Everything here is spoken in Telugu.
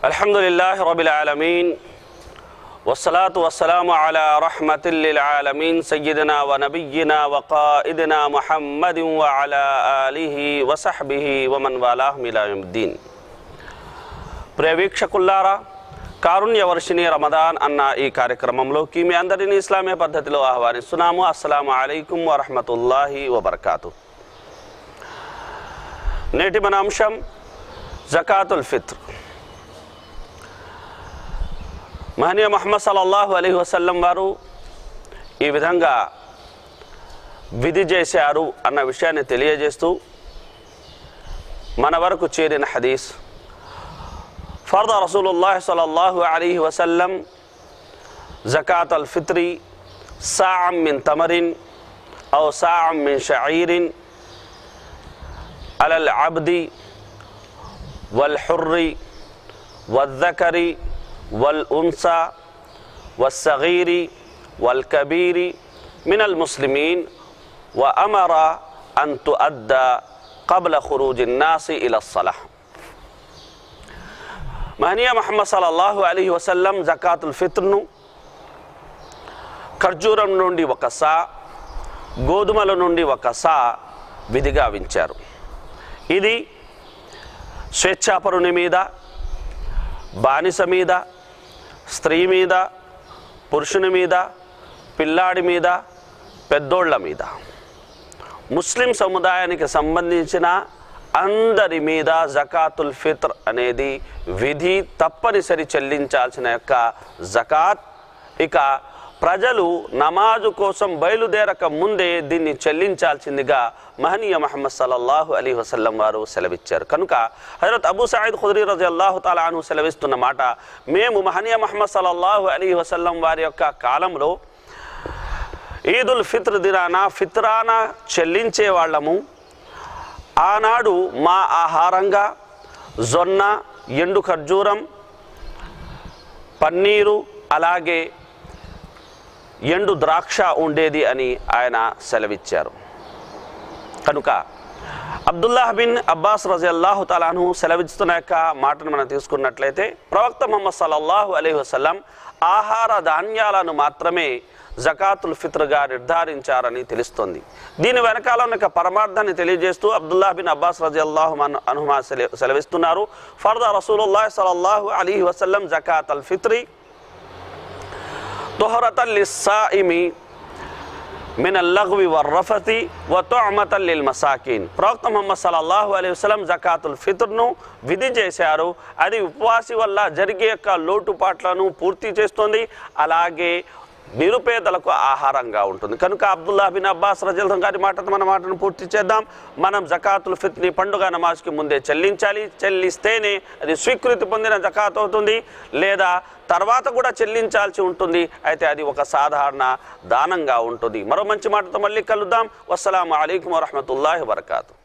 अल्हम्दुलिल्लाह रब्बिल आलमीन वस्सलातु वस्सलामु अला रहमतिल लिल आलमीन सय्यिदिना व नबिय्यिना व क़ाइदिना मुहम्मदिन व अला आलिहि व सहबिहि व मन वालाहु इला यौमिद्दीन। प्रिय వీక్షకులారా, కారుణ్య వర్షిణి రమదాన్ అన్న ఈ కార్యక్రమంలోకి మీ అందరినీ ఇస్లామీయ పద్ధతిలో ఆహ్వానిస్తున్నాము. అస్సలాము అలైకుం వ రహ్మతుల్లాహి వ బరకాతుహ్. నేటి మన అంశం జకాతుల్ ఫిత్ర్. మహనీయ ముహమ్మద్ సల్లల్లాహు అలైహి వసల్లం వారు ఈ విధంగా విధి చేశారు అన్న విషయాన్ని తెలియజేస్తూ మన వరకు చేరిన హదీస్, ఫర్ద రసూలుల్లాహి సల్లల్లాహు అలైహి వసల్లం జకాతుల్ ఫిత్రి సాఅం మిన్ తమరిన్ ఔ సాఅం మిన్ షঈరిన్ అలల్ అబ్ది వల్ హుర్రి వద్దకరి والأنثى والصغير والكبير من المسلمين وأمر أن تؤدى قبل خروج الناس إلى الصلاة. మహనీయ ముహమ్మద్ సల్లల్లాహు అలైహి వసల్లం జకాతుల్ ఫిత్ర్ను ఖర్జూరం నుండి ఒక సా, గోధుమల నుండి ఒక సా విధిగా వించారు. ఇది స్వేచ్ఛాపరుని మీద, బానిస మీద, స్త్రీ మీద, పురుషుని మీద, పిల్లాడి మీద, పెద్దోళ్ల మీద, ముస్లిం సముదాయానికి సంబంధించిన అందరి మీద జకాతుల్ ఫిత్ర్ అనేది విధి, తప్పనిసరి చెల్లించాల్సిన యొక్క జకాత్. ఇక ప్రజలు నమాజు కోసం బయలుదేరక ముందే దీన్ని చెల్లించాల్సిందిగా మహనీయ ముహమ్మద్ సల్లల్లాహు అలైహి వసల్లం వారు సెలవిచ్చారు. కనుక హజరత్ అబూ సయీద్ ఖుద్రీ రజియల్లాహు తఆలా అన్హు సెలవిస్తున్న మాట, మేము మహనీయ ముహమ్మద్ సల్లల్లాహు అలైహి వసల్లం వారి యొక్క కాలంలో ఈదుల్ ఫిత్ర్ దినాన ఫిత్రానా చెల్లించే వాళ్ళము. ఆనాడు మా ఆహారంగా జొన్న, ఎండు ఖర్జూరం, పన్నీరు, అలాగే ఎండు ద్రాక్ష ఉండేది అని ఆయన సెలవిచ్చారు. కనుక అబ్దుల్లాహ్ బిన్ అబ్బాస్ రజియల్లాహు తఆలా అన్హు సెలవిస్తున్న యొక్క మాటను మనం తీసుకున్నట్లయితే, ప్రవక్త ముహమ్మద్ సల్లల్లాహు అలైహి వసల్లం ఆహార ధాన్యాలను మాత్రమే జకాతుల్ ఫిత్ర్గా నిర్ధారించారని తెలుస్తుంది. దీని వెనకాల ఉన్న పరమార్థాన్ని తెలియజేస్తూ అబ్దుల్లాహ్ బిన్ అబ్బాస్ రజియల్లాహు అన్హుమా సెలవిస్తున్నారు, ఫర్ద రసూలుల్లాహి సల్లల్లాహు అలైహి వసల్లం జకాతుల్ ఫిత్రి తుహరతన్ లిస్సాయిమి మినల్ లగ్వి వర్-రఫతి వ తుఅమతన్ లిల్ మసాకీన్. ప్రవక్త ముహమ్మద్ సల్లల్లాహు అలైహి వసల్లం జకాతుల్ ఫిత్ర్ను విధి చేశారు. అది ఉపవాసి వల్ల జరిగే యొక్క లోటుపాట్లను పూర్తి చేస్తుంది, అలాగే నిరుపేదలకు ఆహారంగా ఉంటుంది. కనుక అబ్దుల్లాహ్ బిన్ అబ్బాస్ రజియల్లాహు గారి మాటతో మన మాటను పూర్తి చేద్దాం. మనం జకాతుల్ ఫిత్ర్ని పండుగ నమాజ్కి ముందే చెల్లించాలి. చెల్లిస్తేనే అది స్వీకృతి పొందిన జకాత్ అవుతుంది, లేదా తర్వాత కూడా చెల్లించాల్సి ఉంటుంది. అయితే అది ఒక సాధారణ దానంగా ఉంటుంది. మరో మంచి మాటతో మళ్ళీ కలుద్దాం. వస్సలాము అలైకుం వరహ్మతుల్లాహి వబరకాతుహ్.